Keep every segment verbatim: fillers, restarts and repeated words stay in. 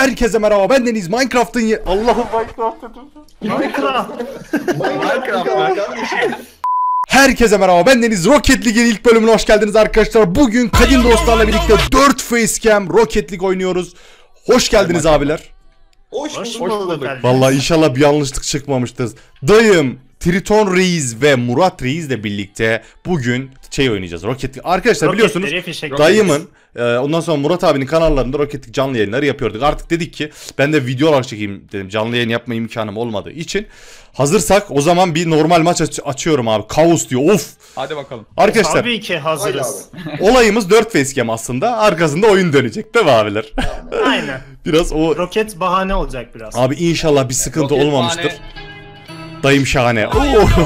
Herkese merhaba, ben Deniz. Minecraft'ın ye... Allah'ım Minecraft dedim. Minecraft. Minecraft. Herkese merhaba, ben Deniz. Rocket League'in ilk bölümüne hoş geldiniz arkadaşlar. Bugün kadim dostlarla birlikte dört facecam Rocket League oynuyoruz. Hoş geldiniz abiler. Hoş Hoş bulduk. bulduk. Vallahi inşallah bir yanlışlık çıkmamıştır. Dayım, Triton Reis ve Murat Reis ile birlikte bugün şey oynayacağız. Rocket League. Arkadaşlar biliyorsunuz dayımın e, ondan sonra Murat abinin kanallarında Rocket League canlı yayınları yapıyorduk. Artık dedik ki ben de videolar çekeyim dedim. Canlı yayın yapma imkanım olmadığı için. Hazırsak o zaman bir normal maç aç açıyorum abi. Kaos diyor. Of. Hadi bakalım. Arkadaşlar. Tabii ki hazırız. Olayımız dört facecam aslında. Arkasında oyun dönecek değil mi abiler? Aynen. Biraz o Roket bahane olacak biraz. abi inşallah bir sıkıntı Roket olmamıştır. bahane. Dayım şahane. Oo.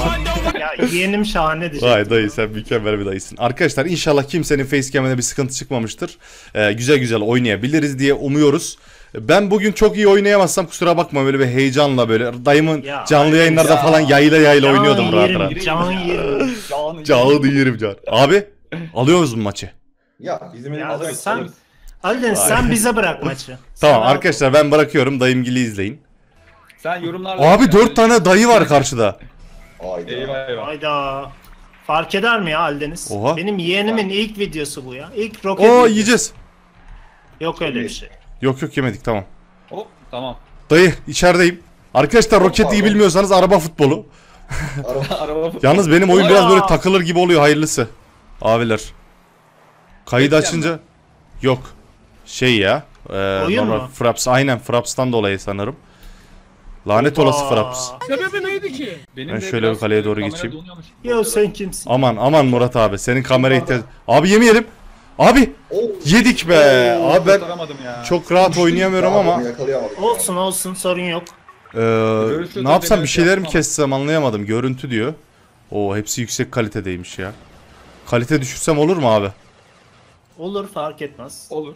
Ya yeğenim şahane diyecek. Vay dayı sen mükemmel bir dayısın. Arkadaşlar inşallah kimsenin facecam'ine bir sıkıntı çıkmamıştır. Ee, güzel güzel oynayabiliriz diye umuyoruz. Ben bugün çok iyi oynayamazsam kusura bakma, böyle bir heyecanla böyle dayımın Ya, canlı yayınlarda ya. falan yayla yayla Can oynuyordum rahat yerim, rahat. Can yerim. Canı. Canlı yerim can. Abi alıyoruz mu maçı? Ya bizim Ya elimizde sen, alırız. Aldeniz sen bize bırak maçı. Tamam Sen arkadaşlar ben bırakıyorum, dayımgili izleyin. Sen yorumlarla... Abi dört tane dayı var karşıda. Hayda. Eyvah eyvah. Hayda. Fark eder mi ya Aldeniz? Oha. Benim yeğenimin ilk videosu bu ya. İlk roket Oo videosu. yiyeceğiz. Yok öyle bir şey. Yok yok yemedik, tamam. Hop tamam. Dayı içerideyim. Arkadaşlar Rocket iyi bilmiyorsanız araba futbolu. Araba... Yalnız benim oyun Aa. biraz böyle takılır gibi oluyor, hayırlısı. Abiler. Kaydı Facecam açınca mi? yok. Şey ya. E, Oyun normal mu? Fraps, aynen Fraps'tan dolayı sanırım. Lanet olası Aa. Fraps. Sebebi neydi ki? Benim Ben de şöyle biraz bir kaleye doğru kamera geçeyim. donuyormuş. Yo sen kimsin? Aman aman Murat abi, senin kamera ihtiyacı. Abi yemeyelim. Abi Oo. yedik be. Oo, Abi ben kurtaramadım ya. çok rahat oynayamıyorum ama. Yakalayamadık. Olsun olsun sorun yok. Ee, Görüşürüz, ne yapsam, bir deniyoruz şeyler mi ya. kessem anlayamadım. Görüntü diyor. Oo hepsi yüksek kalitedeymiş ya. Kalite düşürsem olur mu abi? Olur fark etmez. Olur.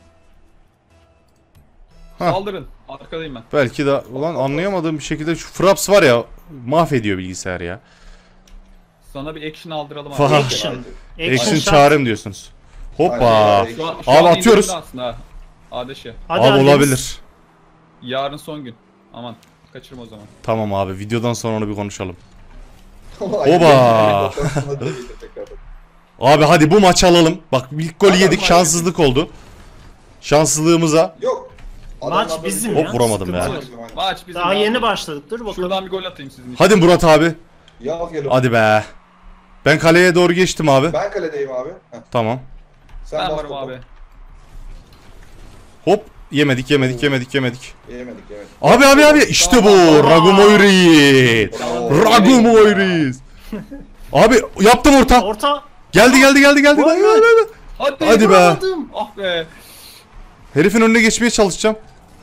Hah. Saldırın. Arkadayım ben. Belki de ulan anlayamadığım bir şekilde şu Fraps var ya, mahvediyor bilgisayar ya. Sana bir action aldıralım abi. Vah. Action. Action shot. çağırın diyorsunuz. Hoppa. Aynen. Şu an, şu Abi an atıyoruz. indirimde aslında ha. Adeşe. Hadi Abi Aldeniz. olabilir. Yarın son gün. Aman. Kaçırma o zaman. Tamam abi, videodan sonra onu bir konuşalım. Oba. Oba. Abi hadi bu maçı alalım. Bak ilk golü yedik, şanssızlık oldu. Şanssızlığımıza. Yok. Maç Adamlar bizim böyle- Hop, vuramadım ya. Sıkıntı yok. Maç bizim. Daha abi. yeni başladık dur bakalım. Şuradan bir gol atayım sizin için. Hadi Murat abi. Ya gel. Hadi be. Ben kaleye doğru geçtim abi. Ben kaledeyim abi. Heh. Tamam. Sen Ben bas varım topu. abi. Hop. Yemedik yemedik yemedik yemedik. Yemedik yemedik. Abi abi abi işte bu. Ragumoyris. Bravo. Ragumoyris. Abi yaptım orta. Orta. Geldi geldi geldi geldi. Vay Hadi, hadi. Hadi. Hadi be. Vuramadım. Ah be. Herifin önüne geçmeye çalışacağım.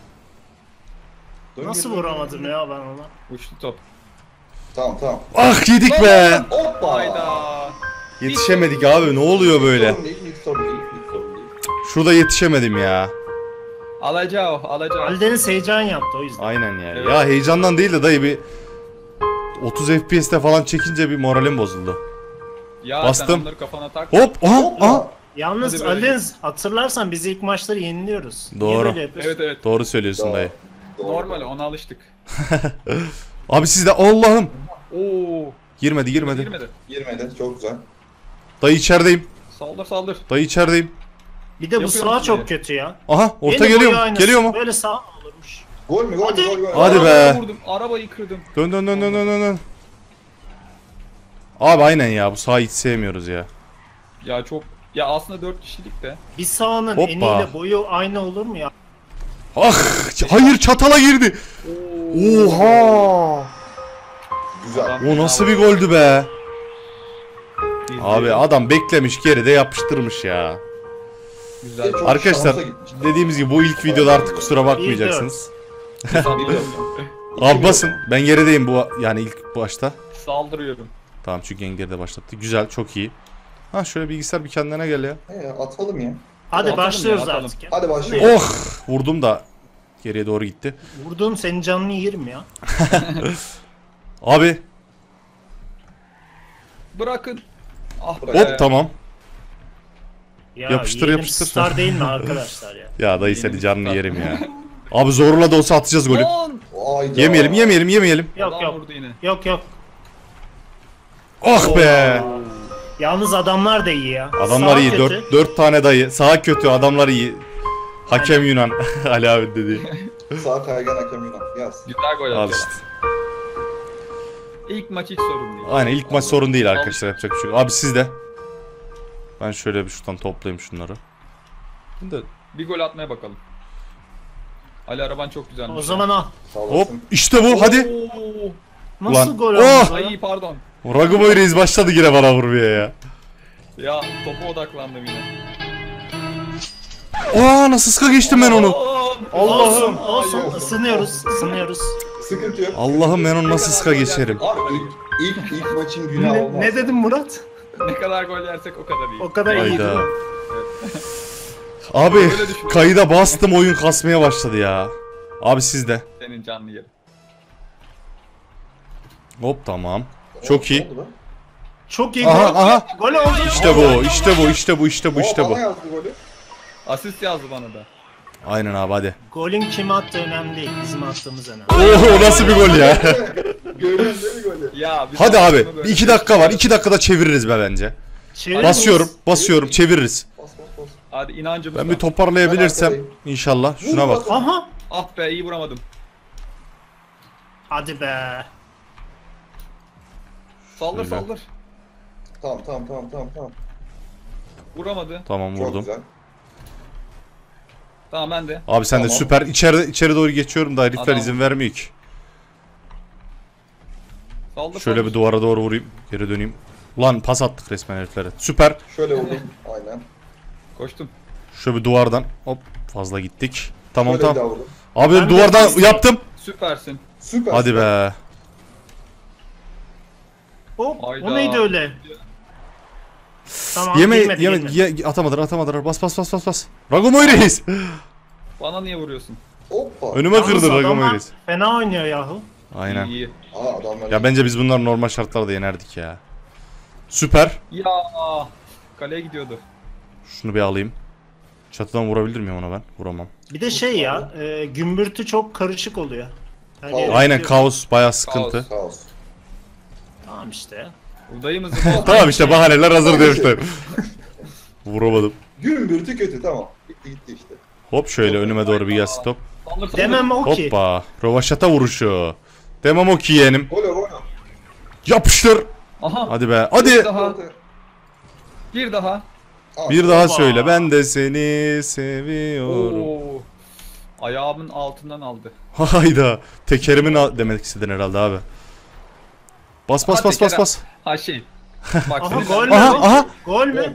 Dön Nasıl geri, dön vuramadım geri. ya ben ona? Uçtu top. Tamam tamam. Ah yedik be. Hoppa. Hayda. Yetişemedik abi, ne oluyor böyle? Sorun değil, ilk sorun değil, ilk sorun değil. Şurada yetişemedim ya. Alacağım, alacağım. Aldeniz heyecan yaptı o yüzden. Aynen ya. Evet. Ya heyecandan değil de dayı bir otuz F P S'te falan çekince bir moralim bozuldu. Ya Bastım. sen onları kafana tak. Hop aha Hoppa. aha. Yalnız Hadi böyle. Aldeniz hatırlarsan biz ilk maçları yeniliyoruz. Niye Doğru. böyle yapıyorsun? Evet evet. Doğru söylüyorsun Doğru. dayı. Doğru. Normal, ona alıştık. Abi siz de Allah'ım. Oo. Girmedi girmedi. Girmedi. Girmedi, çok güzel. Dayı içerideyim. Saldır saldır. Dayı içerideyim. Bir de bu Yapıyorum sağ şimdi. çok kötü ya. Aha orta Benim geliyor boyu mu? aynısı. Geliyor mu? Böyle sağ mı olurmuş? Gol mü, gol mü, Hadi. gol mü? Hadi be. Arabayı vurdum. Arabayı kırdım. Dön dön dön dön dön dön. Abi aynen ya, bu sahayı hiç sevmiyoruz ya. Ya çok. Ya aslında dört kişilik de. Bir sahanın Hoppa. eniyle boyu aynı olur mu ya? Ah hayır, çatala girdi. Oha. Güzel. O nasıl bir goldü be. Abi adam beklemiş, geride yapıştırmış ya. Güzel. Çok Arkadaşlar şansa gitmiş. dediğimiz gibi bu ilk videoda artık kusura bakmayacaksınız. Biliyorum. Abi basın, ben gerideyim bu, yani ilk başta. Saldırıyorum. Tamam çünkü en geride başlattı. Güzel, çok iyi. Ha şöyle bilgisayar bir kendine gel ya. He ya, atalım ya. Hadi Atalım başlıyoruz ya, atalım. artık ya. Hadi başlayalım. Oh vurdum da geriye doğru gitti. Vurduğum senin canını yerim ya. Abi Bırakın. Ah be. hop tamam. Ya Yapıştır, yeğenim yapıştır. Star değil mi arkadaşlar ya? Ya dayı seni Benim canını star. yerim ya. Abi zorla da olsa atacağız golü. Lan! Hayda. Yemeyelim yemeyelim yemeyelim. Yok Adam yok. vurdu yine. Yok yok. Ah be. Yalnız adamlar da iyi ya. Adamlar Sağ iyi. kötü. Dört, dört tane dayı. Sağ kötü, adamlar iyi. Hakem Yunan. Ali abi dedi. Sağ kaygan hakem Yunan. Yaz. Güzel gol Al attı. işte. İlk maç hiç sorun değil. Aynen ilk maç sorun değil arkadaşlar, yapacak bir şey yok. Abi siz de. Ben şöyle bir şuradan toplayayım şunları. Ben de Bir gol atmaya bakalım. Ali araban çok güzelmiş. O zaman al. Sağ hop olasın. işte bu hadi. Oo. Nasıl Ulan. gol Oh! oldu? Ay pardon. Ragumoy Reis başladı yine bana vurmaya ya. Ya topa odaklandım yine. Aa nasıl sıka geçtim ben onu. Olsun, Allah'ım. olsun. Ay, olsun. Isınıyoruz, ısınıyoruz. Sıkıntı yok. Allah'ım ben onu nasıl sıka geçerim. Abi ilk, ilk, ilk maçın günahı Ne, olmaz. ne dedim Murat? Ne kadar gol yersek o kadar iyi. O kadar iyi değil Hayda. mi? Abi Öyle düşünüyorum. kayıda bastım, oyun kasmaya başladı ya. Abi siz de. Senin canlı yerin. Hop tamam. Çok iyi. Ne oldu be? Çok iyi Aha gol. aha. Gol oldu. İşte bu, işte bu, işte bu, işte bu, işte O bu. bana yazdı golü. Asist yazdı bana da. Aynen abi hadi. Golün kim attı önemli değil. Bizim attığımız önemli. Oo nasıl bir gol ya. Görüyorsun değil mi golü? Ya biz Hadi abi. aslında böyle iki bir dakika şey- var. iki dakikada çeviririz be bence. Çevirir Basıyorum, miyiz? basıyorum, çeviririz. Bas bas bas. Hadi inancımız Ben var. bir toparlayabilirsem inşallah. Şuna bak. Aha. Ah be iyi vuramadım. Hadi be. Saldır Şöyle. saldır. Tamam tamam tamam tamam tamam. Vuramadı. Tamam Çok vurdum. güzel. Tamam ben de. Abi sen de Tamam. süper. İçeri içeri doğru geçiyorum da herifler Adam. izin vermiyor ki. Saldır Şöyle saldır. bir duvara doğru vurayım. Geri döneyim. Ulan pas attık resmen heriflere. Süper. Şöyle vurdum. Aynen. Koştum. Şöyle bir duvardan hop fazla gittik. Tamam Şöyle bir tamam. daha vurdum. Abi Ben de duvardan hızlıyım. yaptım. Süpersin. Süper. Hadi be. Hop. Hayda. O neydi öyle? Tamam. Yeme girmedi, yeme girmedi. ye, atamadılar atamadılar. Bas bas bas bas bas. Ragumoy Reis. Bana niye vuruyorsun? Hoppa. Önüme Yalnız kırdı Ragumoy adamlar Reis. Fena oynuyor yahu. Aynen. İyi. Aa adamlar. Ya bence biz bunları normal şartlarda yenerdik ya. Süper. Ya kaleye gidiyordu. Şunu bir alayım. Çatıdan vurabilir miyim ona ben? Vuramam. Bir de şey ya, e, gümbürtü çok karışık oluyor. Hani- Kaos. Aynen kaos bayağı sıkıntı. Kaos. Sağ olsun. Tamam işte. Dayımızı Tamam işte bahaneler hazır demişler. Vuramadım. Gümbürtü kötü tamam. Gitti gitti işte. Hop şöyle önüme doğru bir gelsin top. Saldır saldır. Demem o ki. Hoppa. Rovaşata vuruşu. Demem o ki yeğenim. Gol gol. Yapıştır. Aha. Hadi be. Hadi. Bir daha. Bir daha. Bir daha Hoppa. söyle. Ben de seni seviyorum. Oo. Ayağımın altından aldı. Hayda. Tekerimin al- demek istedin herhalde abi. Bas bas Hadi bas bas Kerem. bas. Ha şey. Bak Aha sinirlendim. gol mü? Aha bu? aha. Gol mü?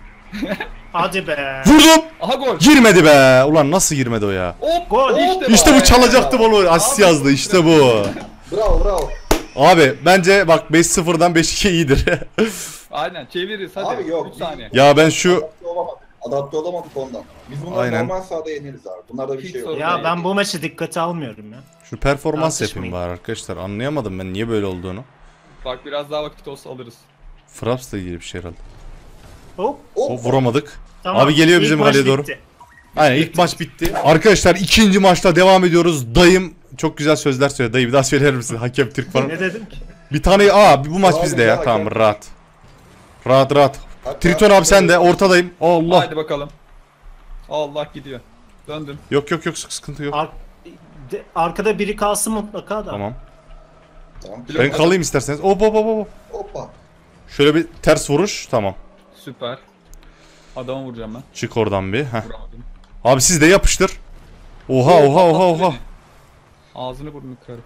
Hadi be. Vurdum. Aha gol. Girmedi be. Ulan nasıl girmedi o ya? Hop. Gol. İşte, İşte bu be. çalacaktım onu. Asist Abi, yazdı işte bu. Bravo bravo. Abi bence bak beş sıfırdan beş iki iyidir. Aynen çeviririz hadi. Abi yok. üç saniye. Ya ben şu Adapte olamadık. Adapte olamadık ondan. Biz bunları Aynen. normal sahada yeneriz abi. Bunlarda bir Hiç şey yok. sorun Ya ben bu maçı dikkate almıyorum ya. şu performans Tartışmayın. yapayım bari arkadaşlar. Anlayamadım ben niye böyle olduğunu. Bak biraz daha vakit olsa alırız. Fraps'la ilgili bir şey herhalde. Hop. O Hoppa. vuramadık. Tamam. Abi geliyor İlk bizim maç kaleye doğru. bitti. Aynen ilk maç bitti. Arkadaşlar ikinci maçta devam ediyoruz. Dayım çok güzel sözler söyledi. Dayı bir daha söyler misin? Hakem Türk falan. Ne dedim ki? Bir tane aa bu maç Abi bizde ya. ya, Tamam hakem. rahat. Rahat rahat. Hatta- Triton abi sen de ortadayım. Allah. Haydi bakalım. Allah gidiyor. Döndüm. Yok yok yok sık- sıkıntı yok. Ar- de- arkada biri kalsın mutlaka da. Tamam. Tamam. Ben kalayım isterseniz. Hop hop hop hop. Hoppa. Şöyle bir ters vuruş. Tamam. Süper. Adamı vuracağım ben. Çık oradan bir. Heh. Vuramadım. Abi siz de yapıştır. Oha oha oha oha. Ağzını burnunu kırarım.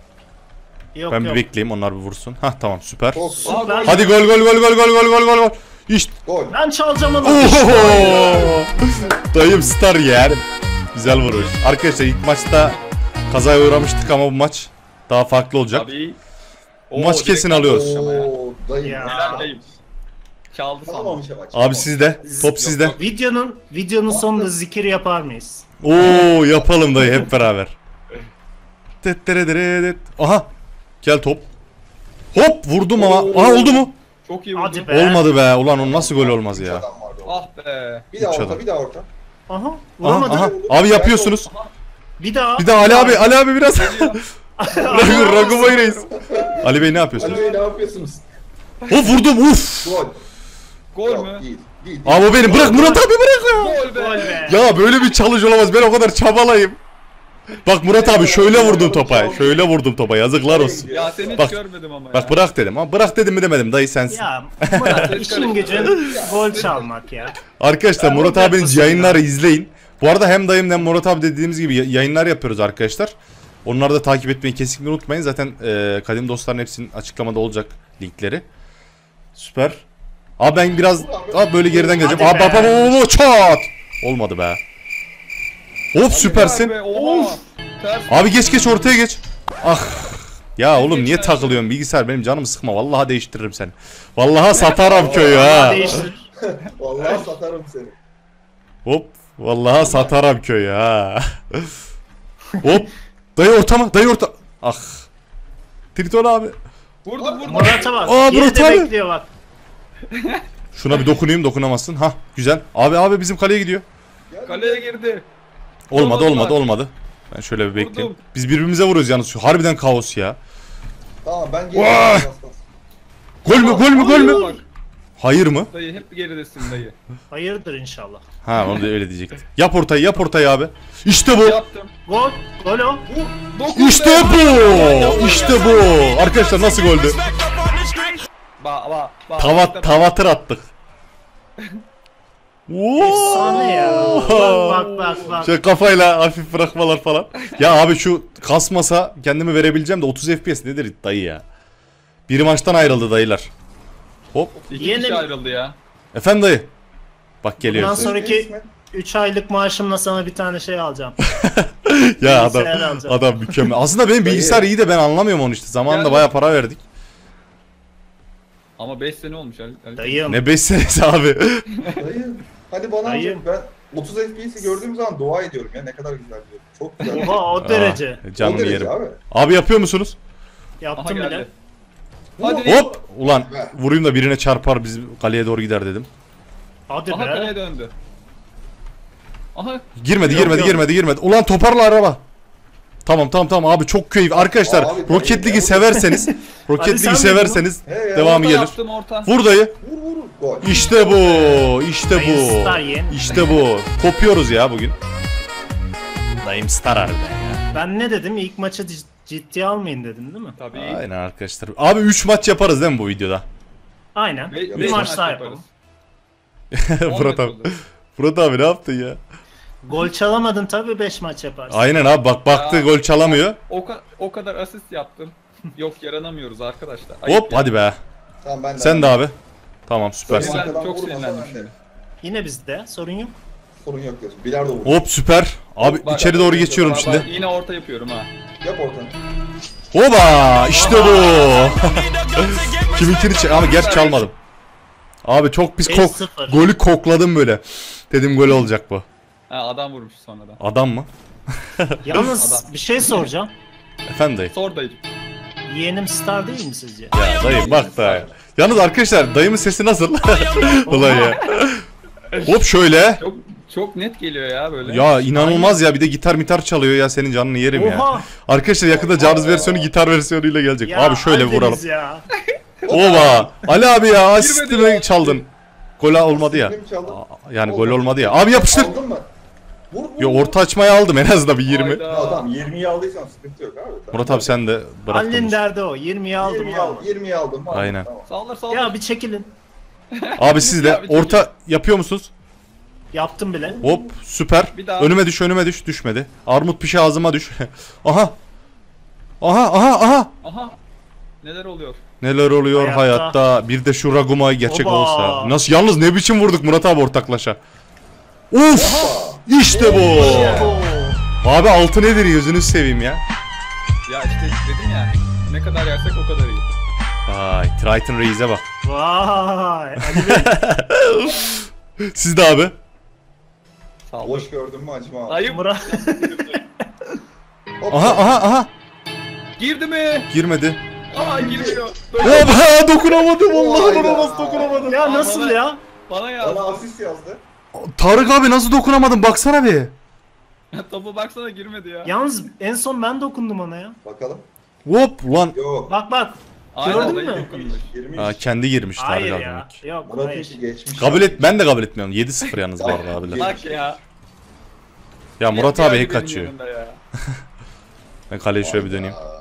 Yok Ben bir yok. bekleyeyim onlar bir vursun. Hah tamam süper. Çok Aa, Süper. Hadi gol gol gol gol gol gol gol gol gol. İşte. gol. Ben çalacağım onu. Oho! Dayım star yer. Güzel vuruş. Arkadaşlar ilk maçta kazaya uğramıştık ama bu maç daha farklı olacak. Abi. Bu maç kesin alıyoruz. Oo dayım. Ya. Helal dayım. Çaldı sandım. Çalamamış ama. Abi sizde. Top Yok, sizde. yok. Videonun videonun sonunda zikir yapar mıyız? Oo yapalım dayı hep beraber. Tetterederedet. Aha. Gel top. Hop vurdum ama. Aha oldu mu? Çok iyi vurdu. Hadi be. Olmadı be. Ulan o nasıl gol olmaz Üç ya. adam vardı orada. Ah be. Bir daha Üç orta adam. bir daha orta. Aha. Aha, Vuramadı. aha. Abi yapıyorsunuz. Bir daha. Bir daha Ali abi, Ali abi biraz. Ragumay reis. Ali Bey ne yapıyorsunuz? Ali Bey ne yapıyorsunuz? Of vurdum uf. Gol. Gol Yok, mü? Değil, değil, değil. Abi o benim. Bırak Murat abi bırak ya. Gol be. Gol be. Ya böyle bir çalış olamaz. Ben o kadar çabalayayım. Bak Murat abi şöyle vurdum topa. Şöyle vurdum topa. Yazıklar olsun. Ya seni hiç Bak- görmedim ama ya. Bak bırak dedim ama bırak dedim mi demedim. Dayı sensin. Ya Murat işin gücün gol çalmak ya. Arkadaşlar Murat abinin yayınları izleyin. Bu arada hem dayım hem Murat abi dediğimiz gibi yayınlar yapıyoruz arkadaşlar. Onları da takip etmeyi kesinlikle unutmayın. Zaten e, kadim dostların hepsinin açıklamada olacak linkleri. Süper. Abi ben biraz abi böyle geriden geleceğim. Hadi Abi be. baba baba çat. Olmadı be. Hop süpersin. Be, oha. Ters. Abi geç geç ortaya geç. Ah. Ya oğlum niye takılıyorsun bilgisayar benim canımı sıkma. Vallahi değiştiririm seni. Vallahi satarım köyü ha. Değiştir. Vallahi satarım seni. Hop. Vallahi satarım köyü ha. Hop. Dayı orta mı? Dayı orta. Ah. Triton abi. Vurdum vurdum. Murat'a bak. Aa, Geride Murat abi. bekliyor bak. Şuna bir dokunayım dokunamazsın. Ha güzel. Abi abi bizim kaleye gidiyor. Kaleye girdi. Olmadı Olmadı olmadı bak. olmadı. Ben şöyle bir bekleyeyim. Vurdum. Biz birbirimize vuruyoruz yalnız şu. Harbiden kaos ya. Tamam ben Vah! geliyorum. Gol mü gol mü gol mü? Bak, Hayır mı? dayı hep geridesin dayı. Hayırdır inşallah. Ha onu da öyle diyecektim. Yap ortayı yap ortayı abi. İşte bu. Yaptım. Gol. Gol o. Dokun İşte be. bu. İşte bu. Arkadaşlar nasıl goldü? Ba ba ba. Tava tavatır attık. Efsane ya. Bak bak bak bak. Şöyle kafayla hafif bırakmalar falan. Ya abi şu kasmasa kendimi verebileceğim de otuz F P S nedir dayı ya? Biri maçtan ayrıldı dayılar. Hop. İki Yeni- kişi ayrıldı ya. Efendim dayı. Bak geliyor. Bundan sonraki üç aylık maaşımla sana bir tane şey alacağım. Ya adam bilgisayar alacağım. adam mükemmel. Aslında benim bilgisayar iyi de ben anlamıyorum onu işte. Zamanında Yani- bayağı para verdik. Ama beş sene olmuş Ali. Ali. Dayım. Ne beş senesi abi. Dayı. Hadi bana Dayı. amca ben otuz F P S'i gördüğüm zaman dua ediyorum ya ne kadar güzel diyorum. Çok güzel. Oha o derece. Aa, O canını derece yerim. abi. Abi yapıyor musunuz? Aha Yaptım bile. geldi. Hadi. Hop. Ulan vurayım da birine çarpar biz kaleye doğru gider dedim. Hadi Aha kaleye be. döndü. Aha. Girmedi Yok, girmedi yok. girmedi girmedi. Ulan toparla araba. Tamam tamam tamam abi çok keyif. Arkadaşlar Abi, Rocket tabii. League'i severseniz Rocket Hadi sen League'i miydin severseniz He ya. devamı Orta gelir. Yaptım orta. Vur dayı. Vur vur gol. İşte bu. İşte Dayı star bu. yeğen. İşte bu. Kopuyoruz ya bugün. Dayım star harbiden ya. Ben ne dedim? İlk maçı cid- ciddiye almayın dedim değil mi? Tabii. Aynen arkadaşlar. Abi üç maç yaparız değil mi bu videoda? Aynen. Be- bir beş maç maç daha yaparız. yapalım. On Fırat maç abi. oldu. Fırat abi ne yaptın ya? Gol çalamadın tabii beş maç yaparsın. Aynen abi bak baktı Ya. gol çalamıyor. O, ka- o kadar asist yaptım. Yok yaranamıyoruz arkadaşlar. Ayıp Hop ya. hadi be. Tamam ben de. Sen de abi. Tamam süpersin. Tamam. Ben Arkadan çok vurmasa sinirlendim ben de. şimdi. Yine bizde sorun yok. Sorun yok diyorsun. Bilardo vur. Hop süper. Abi Bak, içeri bak, doğru bak, geçiyorum bak, şimdi. bak, Yine orta yapıyorum ha. Yap ortanı. Oba işte bu. Kiminkini çek ama gerçi çalmadım. Abi çok pis beş kok sıfır. golü kokladım böyle. Dedim gol olacak bu. Ha adam vurmuş sonradan. Adam mı? Yalnız Adam. bir şey soracağım. Efendim dayı. Sor dayıcım. Yeğenim star değil mi sizce? Ya dayı bak da. Yalnız arkadaşlar dayımın sesi nasıl? Ulan ya. Hop şöyle. Çok çok net geliyor ya böyle. Ya inanılmaz ya bir de gitar mitar çalıyor ya senin canını yerim ya. Oha. Arkadaşlar yakında Cariz versiyonu gitar versiyonuyla gelecek. Ya, Abi şöyle Aldeniz vuralım. Ya. Oba. Ali abi ya ya. asistimi çaldın. Gol olmadı ya. Benim çaldım. Aa, Yani gol olmadı ya. Abi yapıştır. Aldın mı? Vur vur. Ya orta açmayı aldım en azından bir yirmi. Hayda. Ya adam yirmiyi aldıysan sıkıntı yok abi. Tamam. Murat abi sen de bıraktın. Halil'in derdi o. yirmiyi aldım. yirmiyi aldım. aldım. yirmiyi aldım. Tamam, Aynen. Tamam. Sağlar sağlar. Ya bir çekilin. Abi siz de Ya bir orta yapıyor musunuz? Yaptım bile. Hop süper. Bir daha. Önüme düş önüme düş düşmedi. Armut pişi ağzıma düş. Aha. Aha aha aha. Aha. Neler oluyor? Neler oluyor hayatta. Hayatta. Bir de şu Ragumay gerçek Oba. olsa. Nasıl yalnız ne biçim vurduk Murat abi ortaklaşa. Uf! İşte bu. Oo. Abi altı nedir gözünü seveyim ya. Ya işte dedim ya. Ne kadar yersek o kadar iyi. Vay Triton Reis'e bak. Vay. Ali Bey. Siz de abi. Sağ ol. Boş gördün mü acıma abi. Ayıp. Murat. Hop, Aha aha aha. Girdi mi? Girmedi. Aa girmiyor. Oba dokunamadım vallahi Vay buna be. nasıl dokunamadım. Ya nasıl bana- ya? Bana ya. Bana asist yazdı. Tarık abi nasıl dokunamadım baksana bir. Topa baksana girmedi ya. Yalnız en son ben dokundum ona ya. Bakalım. Hop ulan. Yok. Bak bak. Aynen, Gördün dayı mü? dokunmuş. Girmiş. Aa, kendi girmiş Hayır Tarık ya. abi. Yok Murat hayır. iki geçmiş. Kabul et, ben de kabul etmiyorum. yedi sıfır yalnız bu arada abiler. Bak ya. Ya Murat Geldi abi hack benim kaçıyor. yanımda ya. Ben kaleye şöyle bir döneyim. Aa,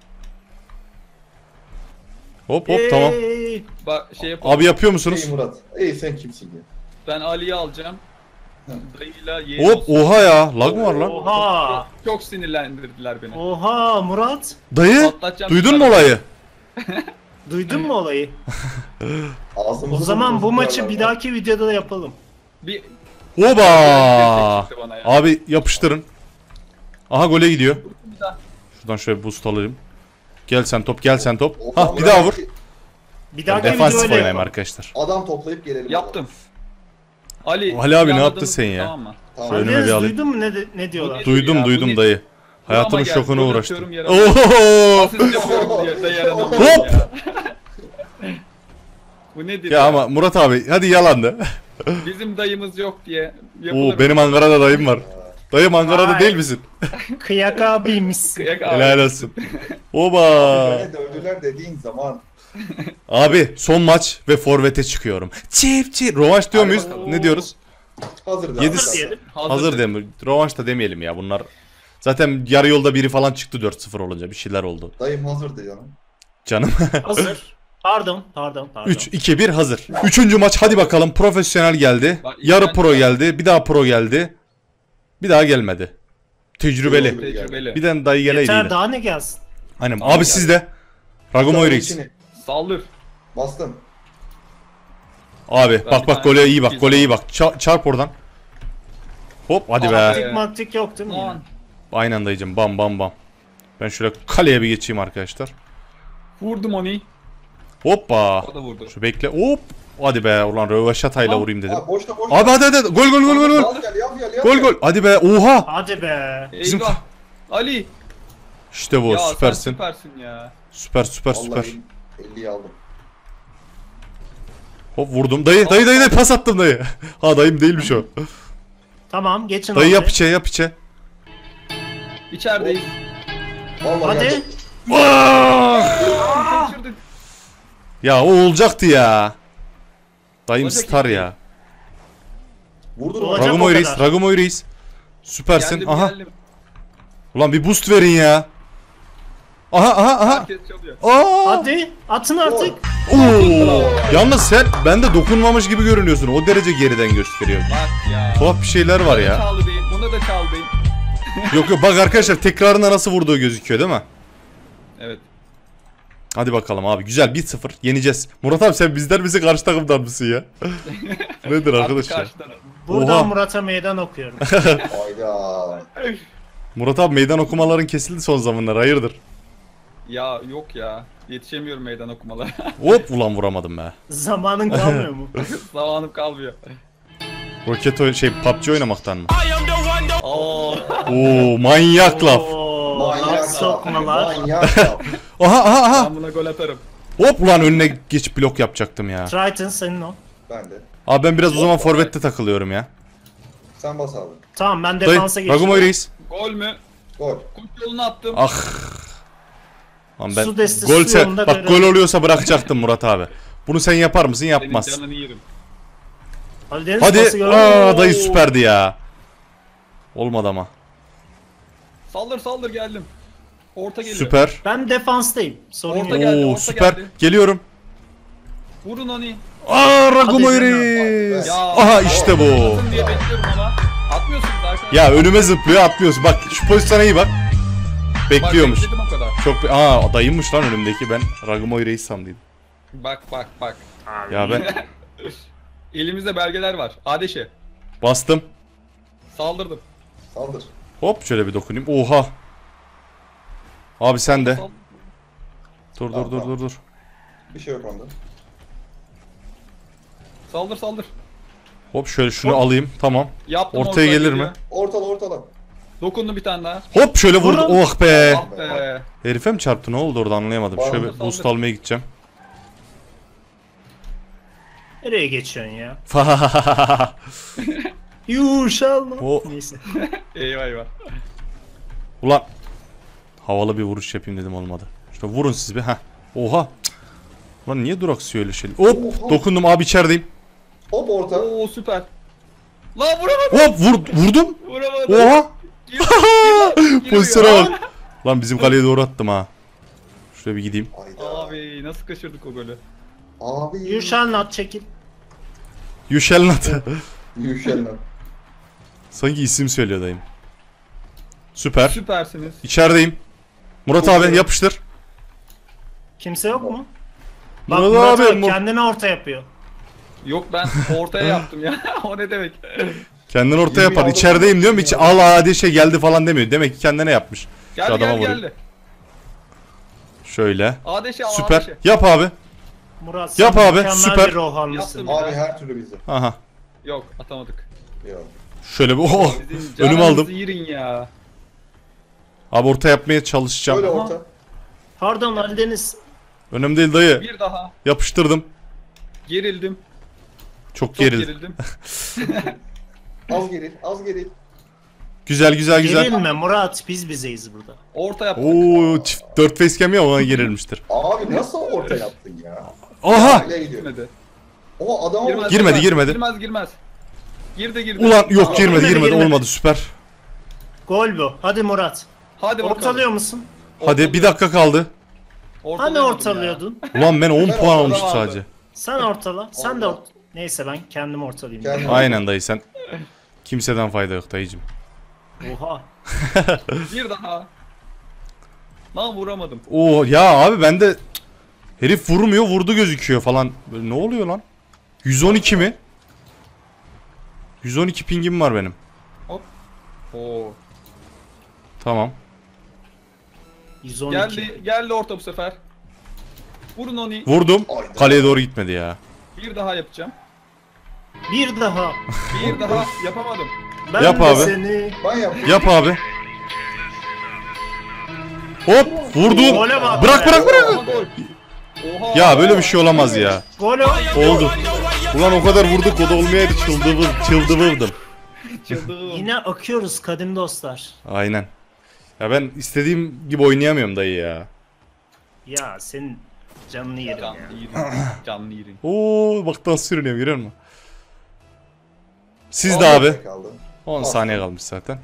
Hop hop tamam. Hey! Bak şey yapalım. Abi yapıyor musunuz? Ey Murat. Ey sen kimsin ya? Ben Ali'yi alacağım. Dayıyla yeğen Hop olsun. oha ya. Lag mı var lan? Oha. Çok sinirlendirdiler beni. Oha Murat. Dayı Patlatacağım duydun mu bunları. olayı? Duydun mu olayı? Ağzımızı O zaman bu burnumuzu maçı kırarlar bir lan. dahaki videoda da yapalım. Bir Oba! çıktı bana ya. Abi yapıştırın. Aha gole gidiyor. Bir daha. Şuradan şöyle boost alayım. Gel sen top, gel sen top. O Hah zaman bir daha vur. Bir Ben dahaki defansif videoda oynayayım yapalım. arkadaşlar. Adam toplayıp gelelim. Yaptım. Ali. Ali abi ne planladığımız- yaptın sen ya? Tamam mı? Tamam. Şöyle- Önüme Deniz bir alayım. duydun mu ne, de- ne diyorlar? Bu Duydum Ya, bu duydum ne- dayı. Hayatımın gel, şokuna gol uğraştım. atıyorum, yere Oho! Asist yapıyorum diye de yarın Hop! ya. Bu nedir Ya ama Murat abi hadi yalan de. Bizim dayımız yok diye Oo yapılır. benim Ankara'da dayım var. Dayım Ankara'da Vay. değil misin? Kıyak abiymiş. Kıyak abi. Helal olsun. Oba! Beni dövdüler dediğin zaman. Abi son maç ve forvete çıkıyorum. Çip çip. Rövanş diyor Hadi muyuz? bakalım. Ne diyoruz? Hazır Yedi- da. diyelim. Hazır demiyor. Rövanş da demeyelim ya bunlar. Zaten yarı yolda biri falan çıktı dört sıfır olunca bir şeyler oldu. Dayım hazırdı canım. Canım. Hazır. Pardon, pardon, pardon. üç iki bir hazır. Üçüncü maç hadi bakalım. Profesyonel geldi. Bak, Yarı ben- pro geldi. Bir daha pro geldi. Bir daha gelmedi. Tecrübeli. Tecrübeli. Bir tane dayı gene Yeter iyiydi. daha ne gelsin? Aynen. Abi sizde. Ragomoyris. İçini Saldır. Bastım. Abi Ben bak bir bak tane gole iyi bak. çizdim. Gole iyi bak. Ça- çarp oradan. Hop hadi be. Taktik maktik yok değil mi? Aman. yine? Aynen dayıcım. Bam bam bam. Ben şöyle kaleye bir geçeyim arkadaşlar. Vurdum onu. Hoppa. O da vurdu. Şu bekle. Hop. Hadi be. Ulan rövaşatayla Tamam. vurayım dedim. Aa, boşta boşta. Abi hadi hadi. hadi. Gol gol gol gol gol. Al gel yap gel yap Gol gel. gol. Hadi be. Oha. Hadi be. Bizim- Eyvah. Ali. İşte bu. Ya Süpersin. sen süpersin ya. Süper süper süper. Vallahi elliyi aldım. Hop vurdum. Dayı dayı dayı dayı pas attım dayı. Ha dayım değilmiş o. Tamam geçin Dayı abi. yap içe yap içe. İçerideyiz. Vallahi Hadi. geldi. Kaçırdık. Ya o olacaktı ya. Dayım Olacak star gibi. ya. Vurdun Olacak. mu? Ragomoy o Reis, kadar. Ragomoy Reis. Süpersin. Geldim Aha. geldim. Ulan bir boost verin ya. Aha aha aha. Herkes çalıyor. Aa! Hadi atın artık. Oo! Yalnız sen bende dokunmamış gibi görünüyorsun. O derece geriden gösteriyor. Bak ya. Tuhaf bir şeyler var ya. Çaldı değil. Buna da çal değil. Yok yok bak arkadaşlar tekrarında nasıl vurduğu gözüküyor değil mi? Evet. Hadi bakalım abi güzel bir sıfır yeneceğiz. Murat abi sen bizden bizi karşı takımdan mısın ya? Nedir arkadaş ya? Karşı taraf. Buradan Oha. Murat'a meydan okuyorum. Hayda. Murat abi meydan okumaların kesildi son zamanlar hayırdır? Ya yok ya. Yetişemiyorum meydan okumalara. Hop ulan vuramadım be. Zamanın kalmıyor mu? Zamanım kalmıyor. Roket oyun şey P U B G oynamaktan mı? Oo. Oo manyak laf. Oo, Manyak laf laf. sokmalar. Manyak laf. Aha aha aha. Ben buna gol atarım. Hop ulan önüne geçip blok yapacaktım ya. Triton senin o. Ben de. Abi ben biraz o zaman forvette takılıyorum ya. Sen bas abi. Tamam ben Dayı defansa geçiyorum. Ragomoy Reis. Gol mü? Gol. Koş yolunu attım. Ah. Lan ben Su destesi gol sen yolunda bak görelim. gol oluyorsa bırakacaktım Murat abi. Bunu sen yapar mısın? Senin Yapmaz. canını yerim. Hadi Deniz Hadi. pası gör. Aa dayı süperdi ya. Olmadı ama. Saldır saldır geldim. Orta geliyor. Süper. Ben defanstayım. Sorun Orta yok. geldi, Oo orta süper. geldi. Geliyorum. Vurun onu. Aa Ragomoy Hadi canım. Reis. Ya. Aha işte bu. Atın diye bekliyorum ama. Atmıyorsunuz arkadaşlar. Ya önüme zıplıyor atlıyorsun. Bak şu pozisyona iyi bak. Bekliyormuş. Bak, bekledim o kadar. Çok be- Aa dayımmış lan önümdeki ben Ragomoy Reis sandıydım. Bak bak bak. Ya ben Elimizde belgeler var. Adeşe. bastım. Saldırdım. Saldır. Hop şöyle bir dokunayım. Oha. Abi sen de. Sal- Dur dur dur dur dur. Bir şey yok onda. Saldır saldır. Hop şöyle şunu alayım. Tamam. Yaptım Ortaya gelir geliyor. mi? Ortala ortala. Dokundum bir tane daha. Hop şöyle vurdu. Vurun. Oh be. Ah be. Herife mi çarptı ne oldu orada anlayamadım. Saldır, Şöyle bir saldır. boost almaya gideceğim. Nereye geçiyorsun ya? You shall not. O- Neyse. Eyvah eyvah. Ulan havalı bir vuruş yapayım dedim, olmadı. Şöyle vurun siz bir. Heh. Oha. Cık. Lan niye duraksıyor öyle şey? Hop Oha. dokundum abi, içerideyim. Hop orta. Oo süper. Lan vuramadım. Hop vur, vurdum. Vuramadım. Oha. Gir, gir, gir, gir, Pozisyona gir. bak. Lan bizim kaleye doğru attım ha. Şuraya bir gideyim. Hayda. Abi nasıl kaçırdık o golü? Abi. You shall not çekil. You shall not. Yuşenler. Sanki isim söylüyor dayım. Süper. Süpersiniz. İçerideyim. Murat abi yapıştır. Kimse yok mu? Bak Murat Murat abi, abi Mu- kendine orta yapıyor. Yok ben ortaya yaptım ya. O ne demek? Kendini ortaya Yirmi yapar. aldım. İçerideyim diyorum, hiç al hadi şey geldi falan demiyor. Demek ki kendine yapmış. Şu Geldi adama geldi vurayım. geldi. Şöyle. Adeşe al Süper. Adeşe. Yap abi. Murat Yap sen abi, mükemmel süper. bir rohanlısın. Yaptım. Abi her türlü bize. Aha. Yok atamadık. Yok. Şöyle bir oh. Sizin Önümü canınızı aldım. yiyin ya. Abi orta yapmaya çalışacağım. Böyle orta. Pardon Ali Deniz. Önemli değil dayı. Bir daha. Yapıştırdım. Gerildim. Çok Çok gerildim. gerildim. Az geril. Az geril. Güzel güzel güzel. Gerilme Murat, biz bizeyiz burada. Orta yaptık. Oo, çift dört facecam ya, ona gerilmiştir. Abi nasıl orta yaptın ya? Aha! Hala gidiyor. Girmedi. O adama Girmez, Girmedi, girmedi. Girmez girmez. Girdi girdi. Ulan yok, girmedi Girmedi, girmedi, girmedi. olmadı, süper. Gol bu. Hadi Murat. Hadi bakalım. Ortalıyor musun? Hadi bir dakika kaldı. Hani Ortalayamadım ortalıyordun? Ulan ben on Ben puan ortada almıştım vardı. sadece. Sen ortala. Sen de Allah. ort. Neyse ben kendim ortalayayım. Kendim- Aynen dayı, sen. Kimseden fayda yok dayıcım. Oha. ya. Bir daha. Lan vuramadım. Oo ya abi, ben de herif vurmuyor, vurdu gözüküyor falan. Böyle ne oluyor lan? yüz on iki mi? yüz on iki pingim var benim. Oo. Tamam. yüz on iki. Geldi geldi orta bu sefer. Vurun onu. Vurdum. Aynen. Kaleye doğru gitmedi ya. Bir daha yapacağım. Bir daha. Bir daha yapamadım. Ben Yap de abi. seni. Ben yaptım. Yap abi. Hop vurdu. Gole bak Bırak be. bırak bırak. Aha, gol. Oha. Ya böyle bir şey olamaz ya. Gol o. Oldu. Ulan o kadar vurduk, o da olmayaydı, çıldırdım, çıldırdım. Çıldım. Yine akıyoruz kadim dostlar. Aynen. Ya ben istediğim gibi oynayamıyorum dayı ya. Ya senin canını yerim ya. Canlı yiyin. Canlı yiyin. Oo bak nasıl sürünüyorum, görüyor musun? Siz de on abi. dakika kaldı. on saniye kalmış zaten.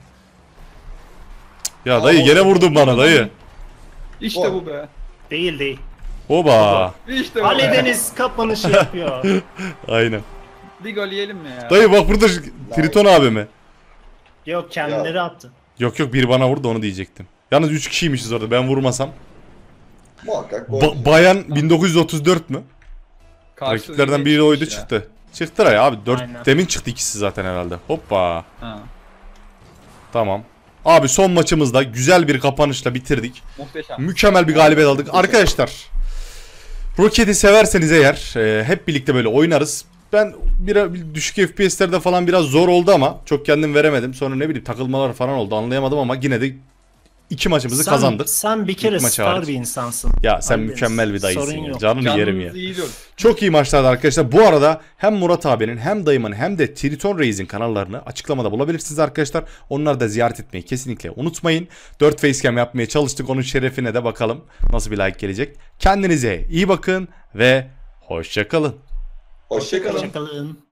Ya dayı gene vurdun bana dayı. İşte Gol. bu be. Değil değil. Oba. İşte bu Ali be. Deniz kapanışı yapıyor. Aynen. Bir gol yiyelim mi ya? Dayı bak burada Triton abime. Yok kendileri attı. Yok yok, biri bana vurdu, onu diyecektim. Yalnız üç kişiymişiz orada, ben vurmasam. Muhakkak gol. Ba- bayan bin dokuz yüz otuz dört mü? Karşı Rakiplerden yine biri oydu, çıkmış ya. çıktı. Çıktı ya abi, dört Aynen. demin çıktı ikisi zaten herhalde. Hoppa. Ha. Tamam. Abi son maçımızda güzel bir kapanışla bitirdik. Muhteşem. Mükemmel bir galibiyet aldık. Arkadaşlar, Rocket'i severseniz eğer e, hep birlikte böyle oynarız. Ben bir, bir düşük F P S'lerde falan biraz zor oldu ama çok kendim veremedim. Sonra ne bileyim takılmalar falan oldu, anlayamadım ama yine de iki maçımızı Sen, kazandık. sen bir kere İlk maçı star hariç. bir insansın. Ya sen Ali Deniz, mükemmel bir dayısın sorun ya. yok. Canını yerim ya. Canınızı yiyoruz. Çok iyi maçlardı arkadaşlar. Bu arada hem Murat abinin hem dayımın hem de Triton Reis'in kanallarını açıklamada bulabilirsiniz arkadaşlar. Onları da ziyaret etmeyi kesinlikle unutmayın. dört facecam yapmaya çalıştık. Onun şerefine de bakalım nasıl bir like gelecek. Kendinize iyi bakın ve hoşça kalın. Hoşçakalın. Hoşçakalın.